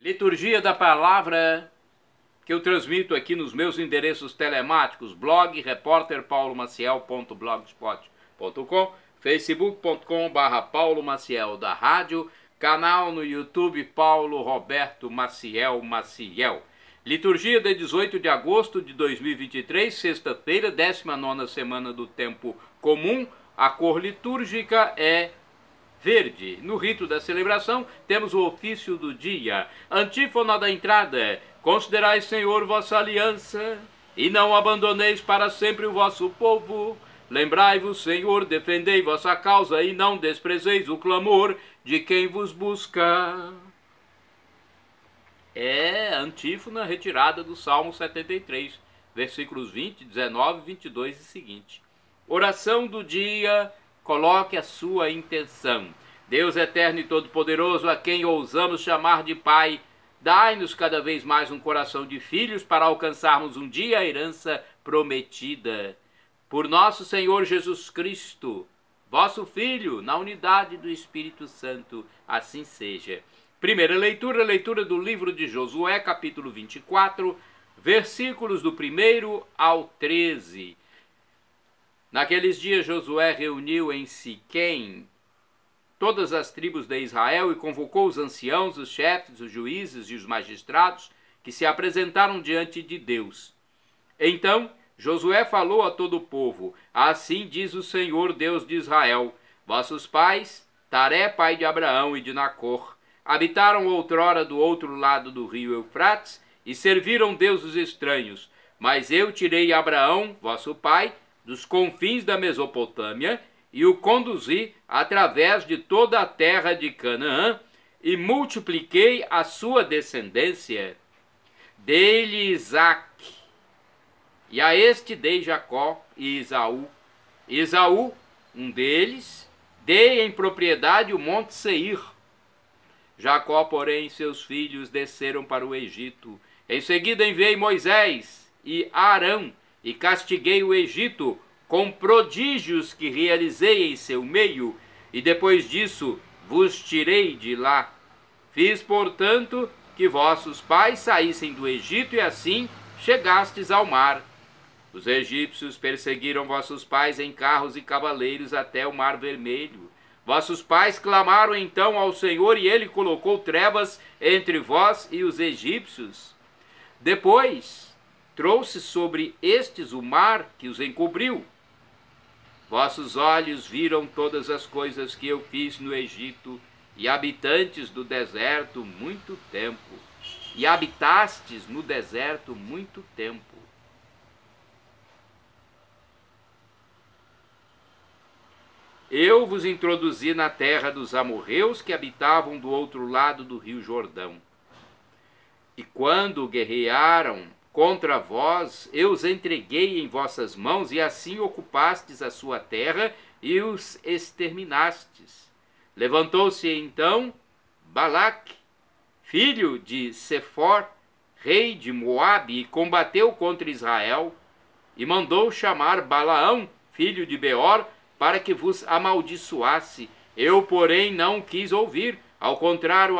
Liturgia da Palavra que eu transmito aqui nos meus endereços telemáticos, blog repórterpaulomaciel.blogspot.com, facebook.com/Paulo Maciel da rádio, canal no YouTube Paulo Roberto Maciel Maciel. Liturgia de 18 de agosto de 2023, sexta-feira, 19ª semana do tempo comum. A cor litúrgica é verde. No rito da celebração, temos o ofício do dia. Antífona da entrada: considerai, Senhor, vossa aliança, e não abandoneis para sempre o vosso povo. Lembrai-vos, Senhor, defendei vossa causa, e não desprezeis o clamor de quem vos busca. É antífona retirada do Salmo 73, versículos 20, 19, 22 e seguinte. Oração do dia: coloque a sua intenção. Deus eterno e todo-poderoso, a quem ousamos chamar de Pai, dai-nos cada vez mais um coração de filhos para alcançarmos um dia a herança prometida. Por nosso Senhor Jesus Cristo, vosso Filho, na unidade do Espírito Santo, assim seja. Primeira leitura, leitura do livro de Josué, capítulo 24, versículos do 1º ao 13. Naqueles dias Josué reuniu em Siquém todas as tribos de Israel e convocou os anciãos, os chefes, os juízes e os magistrados que se apresentaram diante de Deus. Então Josué falou a todo o povo: assim diz o Senhor, Deus de Israel: vossos pais, Taré, pai de Abraão e de Nacor, habitaram outrora do outro lado do rio Eufrates e serviram deuses estranhos, mas eu tirei Abraão, vosso pai, dos confins da Mesopotâmia, e o conduzi através de toda a terra de Canaã, e multipliquei a sua descendência. Dei-lhe Isaque, e a este dei Jacó e Esaú. Esaú, um deles, dei em propriedade o monte Seir. Jacó, porém, seus filhos desceram para o Egito. Em seguida enviei Moisés e Arão, e castiguei o Egito com prodígios que realizei em seu meio, e depois disso vos tirei de lá. Fiz, portanto, que vossos pais saíssem do Egito, e assim chegastes ao mar. Os egípcios perseguiram vossos pais em carros e cavaleiros até o Mar Vermelho. Vossos pais clamaram então ao Senhor, e ele colocou trevas entre vós e os egípcios. Depois trouxe sobre estes o mar que os encobriu. Vossos olhos viram todas as coisas que eu fiz no Egito, e habitantes do deserto muito tempo. E habitastes no deserto muito tempo. Eu vos introduzi na terra dos amorreus que habitavam do outro lado do rio Jordão. E quando guerrearam contra vós, eu os entreguei em vossas mãos, e assim ocupastes a sua terra e os exterminastes. Levantou-se então Balaque, filho de Sefor, rei de Moabe, e combateu contra Israel, e mandou chamar Balaão, filho de Beor, para que vos amaldiçoasse. Eu, porém, não quis ouvir. Ao contrário,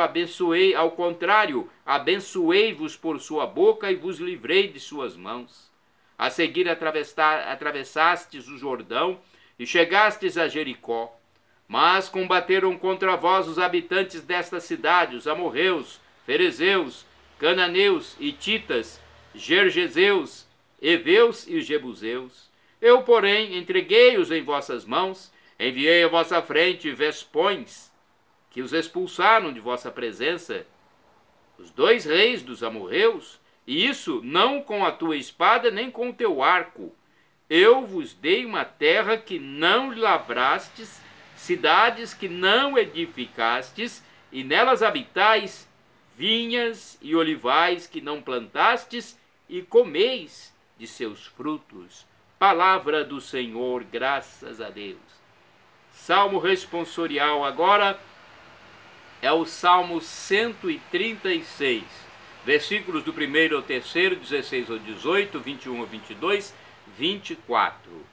abençoei-vos por sua boca e vos livrei de suas mãos. A seguir atravessastes o Jordão e chegastes a Jericó. Mas combateram contra vós os habitantes desta cidade, os amorreus, ferezeus, cananeus, hititas, gergeseus, heveus e jebuseus. Eu, porém, entreguei-os em vossas mãos, enviei à vossa frente vespões, que os expulsaram de vossa presença, os 2 reis dos amorreus, e isso não com a tua espada nem com o teu arco. Eu vos dei uma terra que não lavrastes, cidades que não edificastes, e nelas habitais, vinhas e olivais que não plantastes, e comeis de seus frutos. Palavra do Senhor, graças a Deus. Salmo responsorial agora é o Salmo 136, versículos do 1º ao 3º, 16 ao 18, 21 ao 22, 24.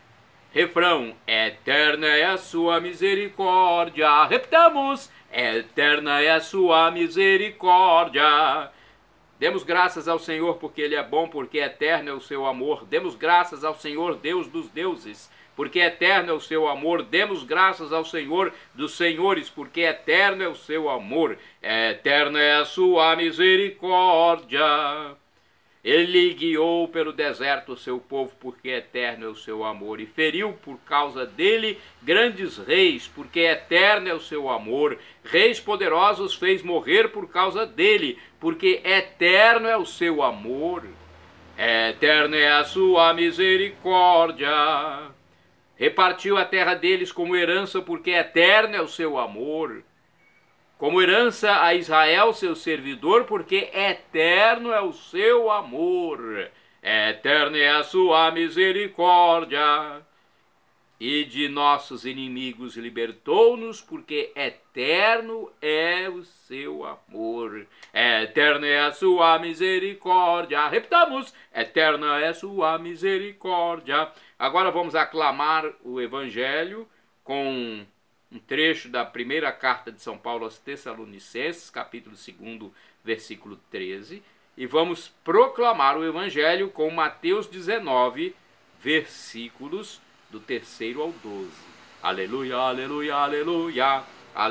Refrão: eterna é a sua misericórdia. Repitamos: eterna é a sua misericórdia. Demos graças ao Senhor porque Ele é bom, porque eterno é o seu amor. Demos graças ao Senhor, Deus dos deuses, porque eterno é o seu amor. Demos graças ao Senhor dos senhores, porque eterno é o seu amor. Eterna é a sua misericórdia. Ele guiou pelo deserto o seu povo, porque eterno é o seu amor, e feriu por causa dele grandes reis, porque eterno é o seu amor. Reis poderosos fez morrer por causa dele, porque eterno é o seu amor. Eterna é a sua misericórdia. Repartiu a terra deles como herança, porque eterno é o seu amor. Como herança a Israel, seu servidor, porque eterno é o seu amor. Eterna é a sua misericórdia. E de nossos inimigos libertou-nos, porque eterno é o seu amor. Eterna é a sua misericórdia. Repitamos: eterna é a sua misericórdia. Agora vamos aclamar o Evangelho com um trecho da primeira carta de São Paulo aos Tessalonicenses, capítulo 2, versículo 13, e vamos proclamar o Evangelho com Mateus 19, versículos do 3º ao 12. Aleluia, aleluia, aleluia,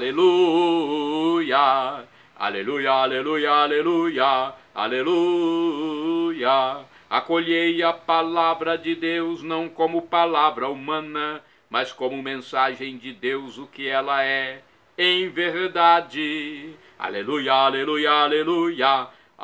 aleluia, aleluia, aleluia, aleluia, aleluia. Acolhei a palavra de Deus não como palavra humana, mas como mensagem de Deus, o que ela é em verdade. Aleluia, aleluia, aleluia,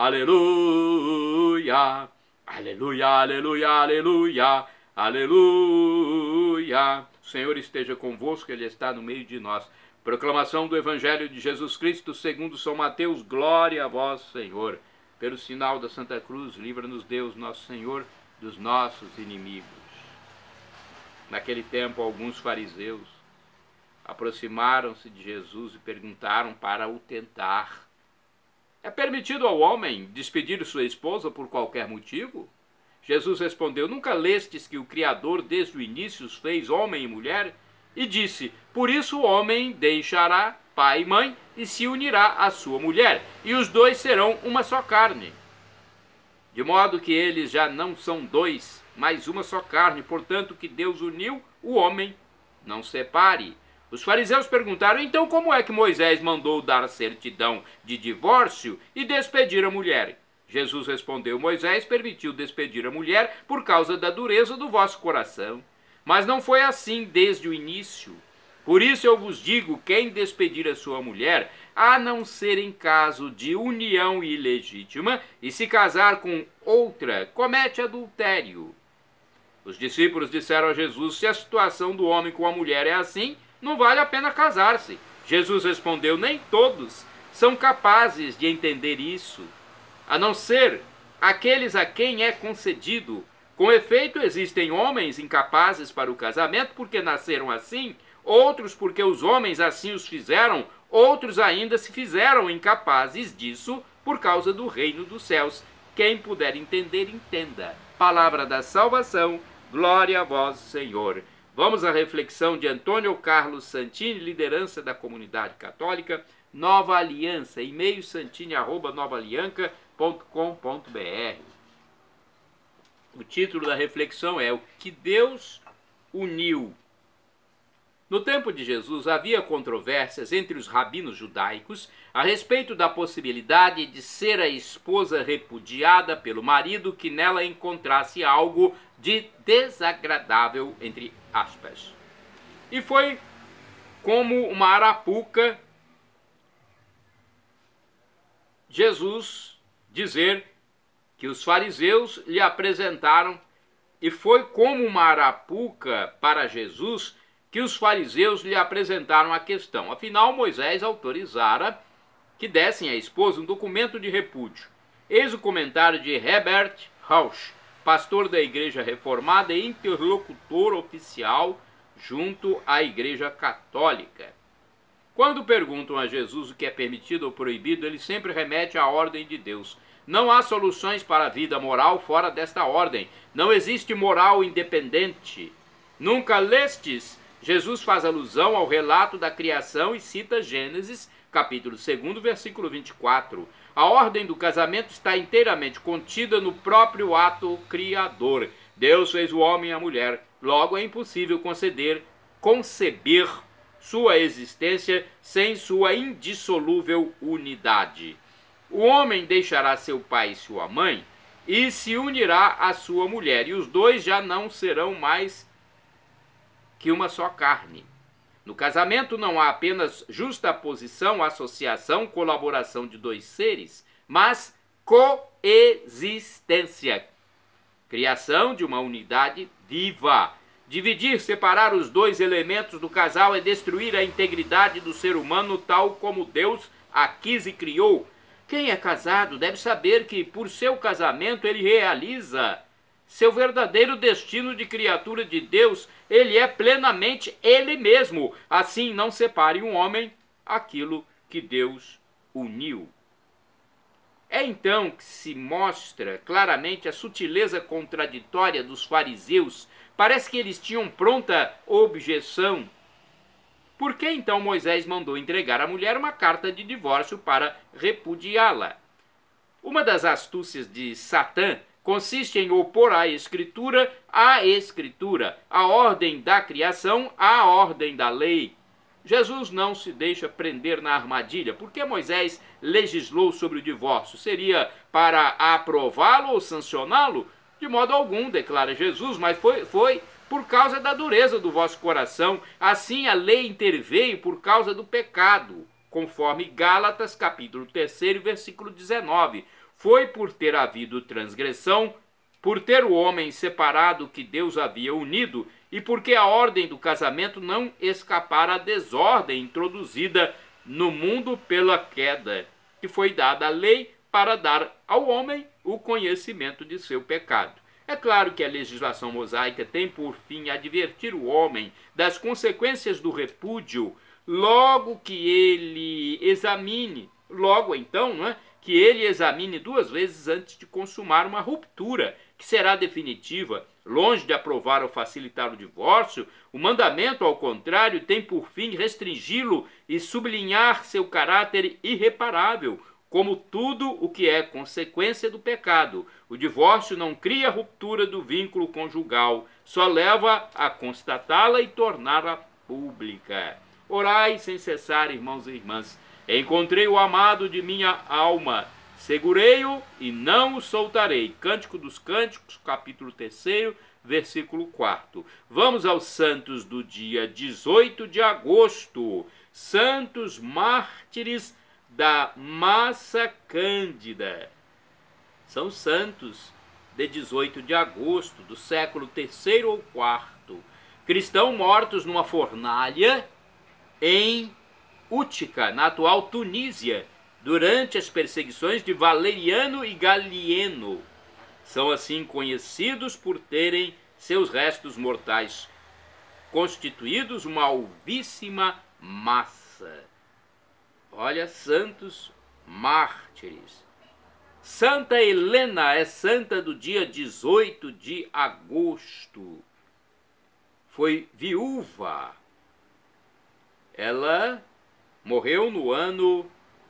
aleluia, aleluia, aleluia, aleluia, aleluia. O Senhor esteja convosco, Ele está no meio de nós. Proclamação do Evangelho de Jesus Cristo segundo São Mateus. Glória a vós, Senhor. Pelo sinal da Santa Cruz, livra-nos Deus, nosso Senhor, dos nossos inimigos. Naquele tempo, alguns fariseus aproximaram-se de Jesus e perguntaram para o tentar: é permitido ao homem despedir sua esposa por qualquer motivo? Jesus respondeu: nunca lestes que o Criador desde o início os fez homem e mulher? E disse: por isso o homem deixará pai e mãe e se unirá à sua mulher, e os dois serão uma só carne. De modo que eles já não são dois, mas uma só carne. Portanto, que Deus uniu, o homem não separe. Os fariseus perguntaram: então como é que Moisés mandou dar certidão de divórcio e despedir a mulher? Jesus respondeu: Moisés permitiu despedir a mulher por causa da dureza do vosso coração. Mas não foi assim desde o início. Por isso eu vos digo: quem despedir a sua mulher, a não ser em caso de união ilegítima, e se casar com outra, comete adultério. Os discípulos disseram a Jesus: se a situação do homem com a mulher é assim, não vale a pena casar-se. Jesus respondeu: nem todos são capazes de entender isso, a não ser aqueles a quem é concedido. Com efeito, existem homens incapazes para o casamento porque nasceram assim, outros porque os homens assim os fizeram, outros ainda se fizeram incapazes disso por causa do reino dos céus. Quem puder entender, entenda. Palavra da salvação, glória a vós, Senhor. Vamos à reflexão de Antônio Carlos Santini, liderança da comunidade católica, Nova Aliança, e-mail santini@novaalianca.com.br. O título da reflexão é: o que Deus uniu. No tempo de Jesus havia controvérsias entre os rabinos judaicos a respeito da possibilidade de ser a esposa repudiada pelo marido que nela encontrasse algo de desagradável, entre aspas. E foi como uma arapuca Jesus dizer que os fariseus lhe apresentaram, e foi como uma arapuca para Jesus que os fariseus lhe apresentaram a questão. Afinal, Moisés autorizara que dessem à esposa um documento de repúdio. Eis o comentário de Herbert Rausch, pastor da Igreja Reformada e interlocutor oficial junto à Igreja Católica. Quando perguntam a Jesus o que é permitido ou proibido, ele sempre remete à ordem de Deus. Não há soluções para a vida moral fora desta ordem. Não existe moral independente. Nunca lestes? Jesus faz alusão ao relato da criação e cita Gênesis, capítulo 2, versículo 24. A ordem do casamento está inteiramente contida no próprio ato criador. Deus fez o homem e a mulher, logo é impossível conceber sua existência sem sua indissolúvel unidade. O homem deixará seu pai e sua mãe e se unirá à sua mulher, e os dois já não serão mais que uma só carne. No casamento não há apenas justaposição, associação, colaboração de dois seres, mas coexistência, criação de uma unidade viva. Dividir, separar os dois elementos do casal é destruir a integridade do ser humano tal como Deus a quis e criou. Quem é casado deve saber que, por seu casamento, ele realiza seu verdadeiro destino de criatura de Deus. Ele é plenamente ele mesmo. Assim, não separe um homem aquilo que Deus uniu. É então que se mostra claramente a sutileza contraditória dos fariseus. Parece que eles tinham pronta objeção. Por que então Moisés mandou entregar à mulher uma carta de divórcio para repudiá-la? Uma das astúcias de Satã consiste em opor a Escritura, a ordem da criação à ordem da lei. Jesus não se deixa prender na armadilha. Por que Moisés legislou sobre o divórcio? Seria para aprová-lo ou sancioná-lo? De modo algum, declara Jesus, mas foi por causa da dureza do vosso coração. Assim a lei interveio por causa do pecado, conforme Gálatas capítulo 3, versículo 19. Foi por ter havido transgressão, por ter o homem separado que Deus havia unido, e porque a ordem do casamento não escapara à desordem introduzida no mundo pela queda, que foi dada à lei para dar ao homem o conhecimento de seu pecado. É claro que a legislação mosaica tem por fim advertir o homem das consequências do repúdio, logo então, que ele examine 2 vezes antes de consumar uma ruptura, que será definitiva. Longe de aprovar ou facilitar o divórcio, o mandamento, ao contrário, tem por fim restringi-lo e sublinhar seu caráter irreparável, como tudo o que é consequência do pecado. O divórcio não cria ruptura do vínculo conjugal, só leva a constatá-la e torná-la pública. Orai sem cessar, irmãos e irmãs. Encontrei o amado de minha alma, segurei-o e não o soltarei. Cântico dos Cânticos, capítulo 3, versículo 4. Vamos aos santos do dia 18 de agosto. Santos mártires da Massa Cândida. São santos de 18 de agosto do século 3 ou 4. Cristãos mortos numa fornalha em Útica, na atual Tunísia, durante as perseguições de Valeriano e Galieno. São assim conhecidos por terem seus restos mortais constituídos uma alvíssima massa. Olha, santos mártires. Santa Helena é santa do dia 18 de agosto. Foi viúva. Ela morreu no ano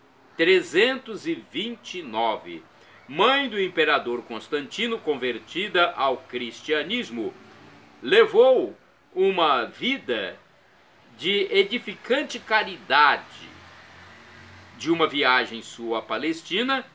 329. Mãe do imperador Constantino, convertida ao cristianismo, levou uma vida de edificante caridade. De uma viagem sua à Palestina,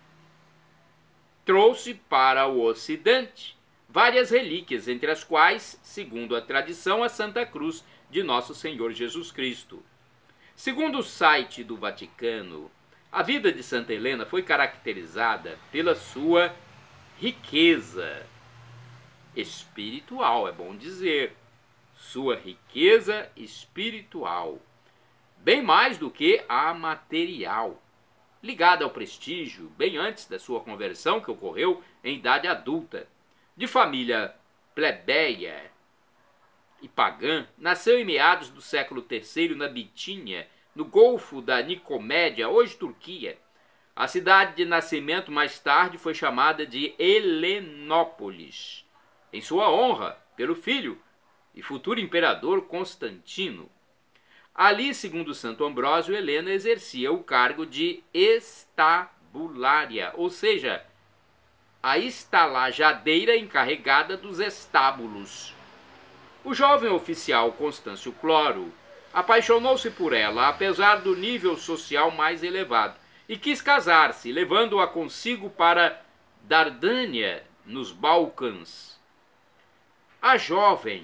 trouxe para o Ocidente várias relíquias, entre as quais, segundo a tradição, a Santa Cruz de Nosso Senhor Jesus Cristo. Segundo o site do Vaticano, a vida de Santa Helena foi caracterizada pela sua riqueza espiritual, é bom dizer, sua riqueza espiritual, bem mais do que a material, ligada ao prestígio, bem antes da sua conversão, que ocorreu em idade adulta. De família plebeia e pagã, nasceu em meados do século III na Bitínia, no Golfo da Nicomédia, hoje Turquia. A cidade de nascimento mais tarde foi chamada de Helenópolis, em sua honra, pelo filho e futuro imperador Constantino. Ali, segundo Santo Ambrósio, Helena exercia o cargo de estabulária, ou seja, a estalajadeira encarregada dos estábulos. O jovem oficial Constâncio Cloro apaixonou-se por ela, apesar do nível social mais elevado, e quis casar-se, levando-a consigo para Dardânia, nos Balcãs. A jovem,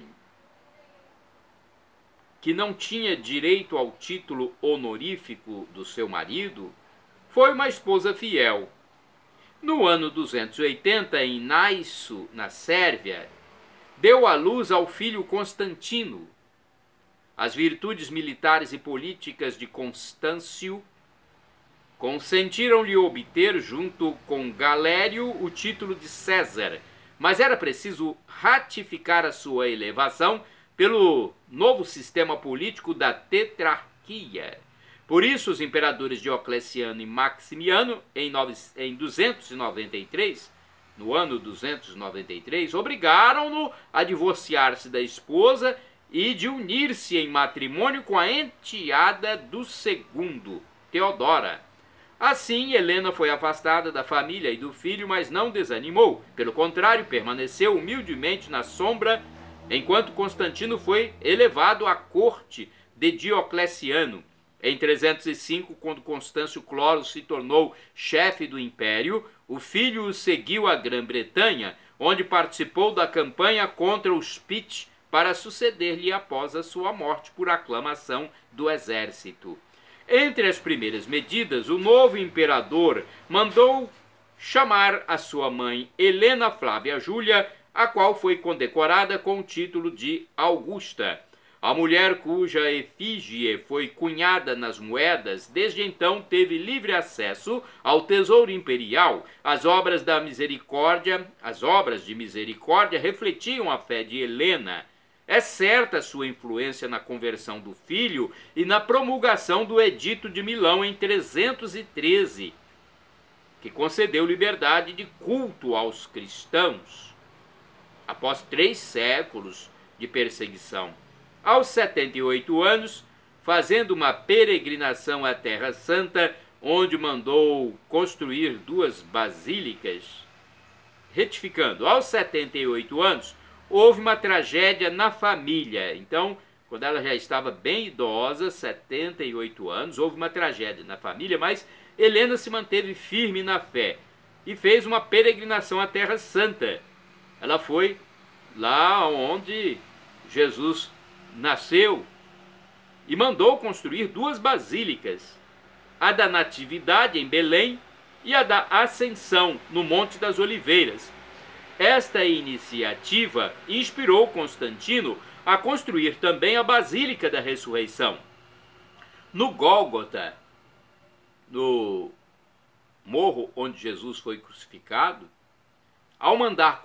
que não tinha direito ao título honorífico do seu marido, foi uma esposa fiel. No ano 280, em Naisso, na Sérvia, deu à luz ao filho Constantino. As virtudes militares e políticas de Constâncio consentiram-lhe obter, junto com Galério, o título de César, mas era preciso ratificar a sua elevação pelo novo sistema político da tetrarquia. Por isso, os imperadores Diocleciano e Maximiano, em 293, no ano 293, obrigaram-no a divorciar-se da esposa e de unir-se em matrimônio com a enteada do segundo, Teodora. Assim, Helena foi afastada da família e do filho, mas não desanimou. Pelo contrário, permaneceu humildemente na sombra, enquanto Constantino foi elevado à corte de Diocleciano. Em 305, quando Constâncio Cloro se tornou chefe do império, o filho o seguiu à Grã-Bretanha, onde participou da campanha contra os Pite para suceder-lhe após a sua morte por aclamação do exército. Entre as primeiras medidas, o novo imperador mandou chamar a sua mãe Helena Flávia Júlia, a qual foi condecorada com o título de Augusta. A mulher cuja efígie foi cunhada nas moedas, desde então teve livre acesso ao tesouro imperial. As obras de misericórdia refletiam a fé de Helena. É certa sua influência na conversão do filho e na promulgação do Edito de Milão em 313, que concedeu liberdade de culto aos cristãos, após 3 séculos de perseguição. Aos 78 anos, fazendo uma peregrinação à Terra Santa, onde mandou construir 2 basílicas, retificando, aos 78 anos, houve uma tragédia na família. Então, quando ela já estava bem idosa, 78 anos, houve uma tragédia na família, mas Helena se manteve firme na fé e fez uma peregrinação à Terra Santa. Ela foi lá onde Jesus nasceu e mandou construir 2 basílicas, a da Natividade em Belém e a da Ascensão no Monte das Oliveiras. Esta iniciativa inspirou Constantino a construir também a Basílica da Ressurreição. No Gólgota, no morro onde Jesus foi crucificado, ao mandar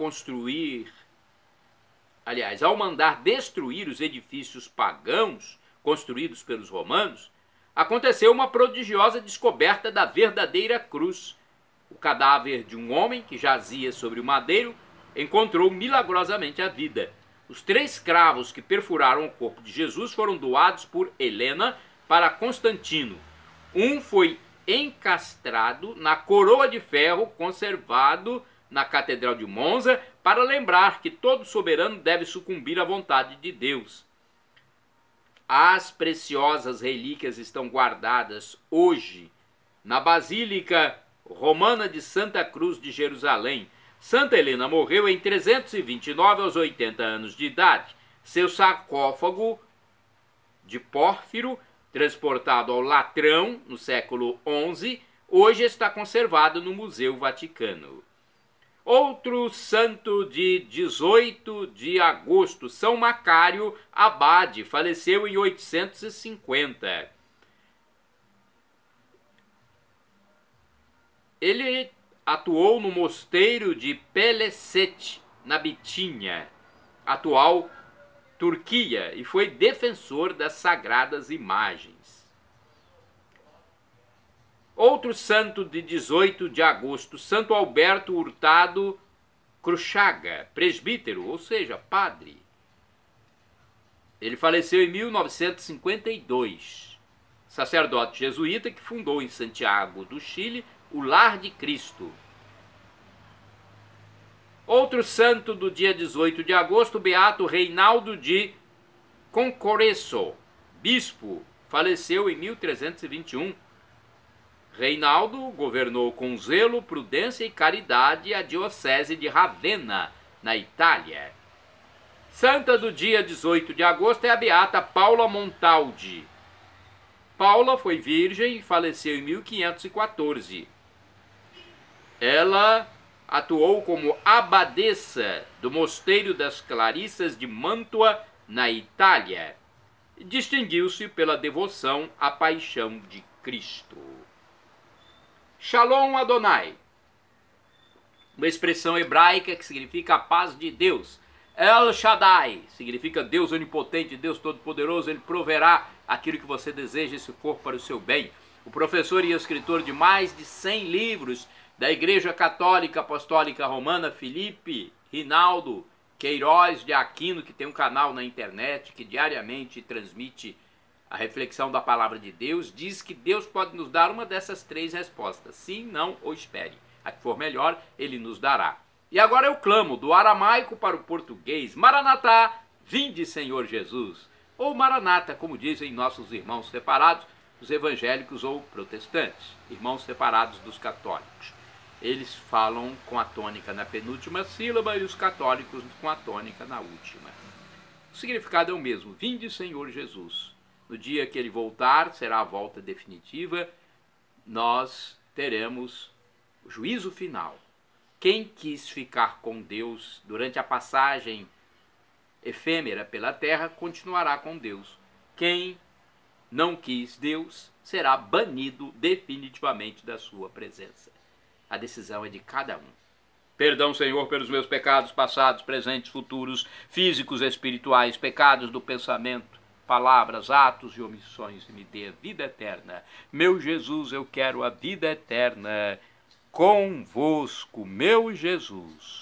destruir os edifícios pagãos construídos pelos romanos, aconteceu uma prodigiosa descoberta da verdadeira cruz. O cadáver de um homem que jazia sobre o madeiro encontrou milagrosamente a vida. Os 3 cravos que perfuraram o corpo de Jesus foram doados por Helena para Constantino. Um foi encastrado na coroa de ferro conservado na Catedral de Monza, para lembrar que todo soberano deve sucumbir à vontade de Deus. As preciosas relíquias estão guardadas hoje na Basílica Romana de Santa Cruz de Jerusalém. Santa Helena morreu em 329 aos 80 anos de idade. Seu sarcófago de pórfiro, transportado ao Latrão no século XI, hoje está conservado no Museu Vaticano. Outro santo de 18 de agosto, São Macário Abade, faleceu em 850. Ele atuou no mosteiro de Pelecete, na Bitínia, atual Turquia, e foi defensor das sagradas imagens. Outro santo de 18 de agosto, Santo Alberto Hurtado Cruchaga, presbítero, ou seja, padre. Ele faleceu em 1952. Sacerdote jesuíta que fundou em Santiago do Chile o Lar de Cristo. Outro santo do dia 18 de agosto, beato Reinaldo de Concoreço, bispo, faleceu em 1321. Reinaldo governou com zelo, prudência e caridade a diocese de Ravenna, na Itália. Santa do dia 18 de agosto é a beata Paula Montaldi. Paula foi virgem e faleceu em 1514. Ela atuou como abadesa do Mosteiro das Clarissas de Mantua, na Itália, e distinguiu-se pela devoção à paixão de Cristo. Shalom Adonai, uma expressão hebraica que significa a paz de Deus. El Shaddai significa Deus onipotente, Deus todo-poderoso. Ele proverá aquilo que você deseja se for para o seu bem. O professor e escritor de mais de 100 livros da Igreja Católica Apostólica Romana, Felipe Rinaldo Queiroz de Aquino, que tem um canal na internet que diariamente transmite a reflexão da palavra de Deus, diz que Deus pode nos dar uma dessas 3 respostas: sim, não ou espere. A que for melhor, Ele nos dará. E agora eu clamo do aramaico para o português: Maranatá, vinde Senhor Jesus. Ou Maranata, como dizem nossos irmãos separados, os evangélicos ou protestantes, irmãos separados dos católicos. Eles falam com a tônica na penúltima sílaba e os católicos com a tônica na última. O significado é o mesmo: vinde Senhor Jesus. No dia que Ele voltar, será a volta definitiva, nós teremos o juízo final. Quem quis ficar com Deus durante a passagem efêmera pela terra, continuará com Deus. Quem não quis Deus, será banido definitivamente da sua presença. A decisão é de cada um. Perdão, Senhor, pelos meus pecados passados, presentes, futuros, físicos, espirituais, pecados do pensamento, palavras, atos e omissões, e me dê a vida eterna. Meu Jesus, eu quero a vida eterna convosco, meu Jesus.